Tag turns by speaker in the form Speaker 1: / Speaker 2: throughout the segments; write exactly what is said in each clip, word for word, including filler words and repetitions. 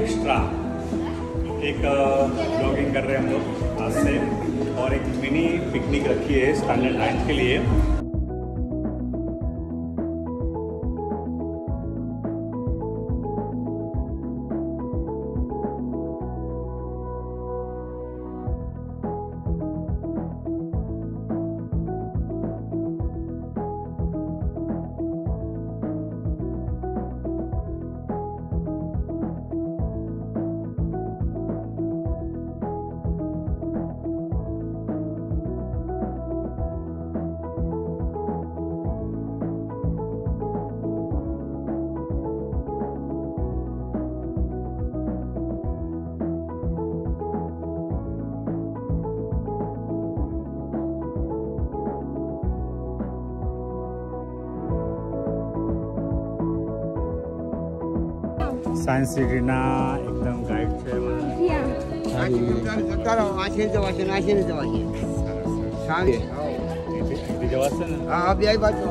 Speaker 1: Extra एक blogging कर रहे हैं हम लोग आज से, और एक मिनी पिकनिक रखी है स्टैंडर्ड नाइन्थ के लिए। सायन्स सिटी ना एकदम गाइड છે ચલો આશીર જવાશે આશીર જવાશે સાંજે એ જવાશે ને હા બે આઈ બાજુ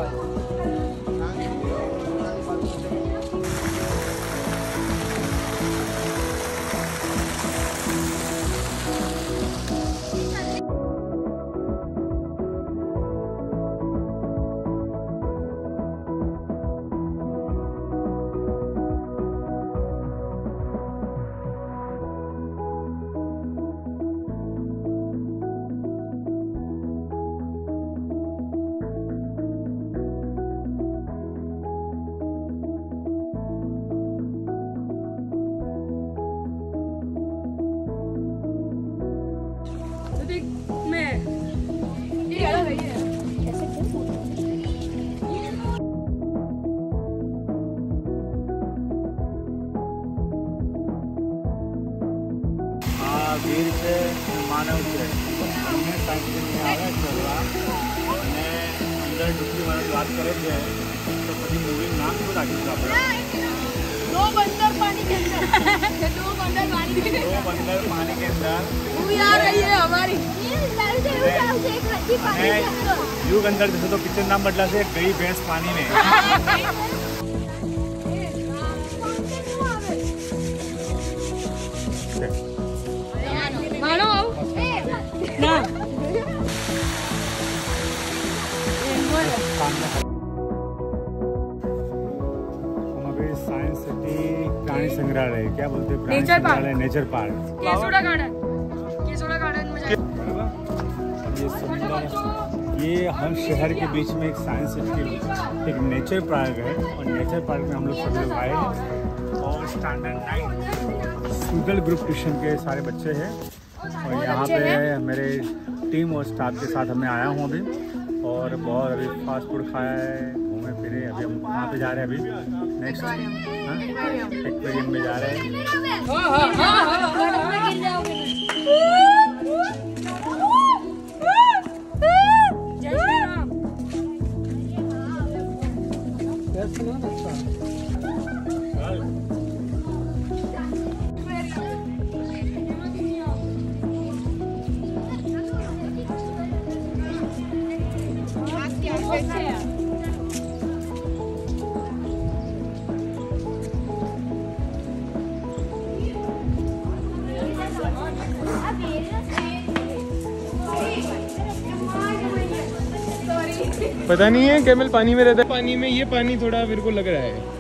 Speaker 1: વીર છે માનવ છે અમને સાયન્સની આવે કરવા અને અંદર ડુપ્લીવાળા વાત કરે છે તો પછી મૂવી નામ શું રાખીશું આપણે? दो बंदर पानी के अंदर दो बंदर पानी के अंदर दो बंदर पानी के अंदर मूवी आ रही है हमारी युग अंदर जैसे तो पिक्चर नाम बदला से गई भैंस पानी में।
Speaker 2: मानो ना
Speaker 1: साइंस सिटी प्राणी संग्रहालय क्या बोलते हैं? प्राणी संग्रहालय, nature park,
Speaker 2: Kesoda garden, Kesoda garden में
Speaker 1: ये सुंदर, ये हम शहर के बीच में एक साइंस सिटी एक नेचर पार्क है, और नेचर पार्क में हम लोग सब लोग आए हैं और standard nine student group tuition के सारे बच्चे हैं, और यहाँ पे मेरे टीम और स्टाफ के साथ मैं आया हूँ अभी, और बहुत अभी फास्ट फूड खाया है, घूमे फिरे। अभी हम वहाँ पे जा रहे हैं, अभी नेक्स्ट एक्वेरियम में जा रहे हैं।
Speaker 3: पता नहीं है कैमल पानी में रहता है, पानी में ये पानी थोड़ा मेरे को लग रहा है।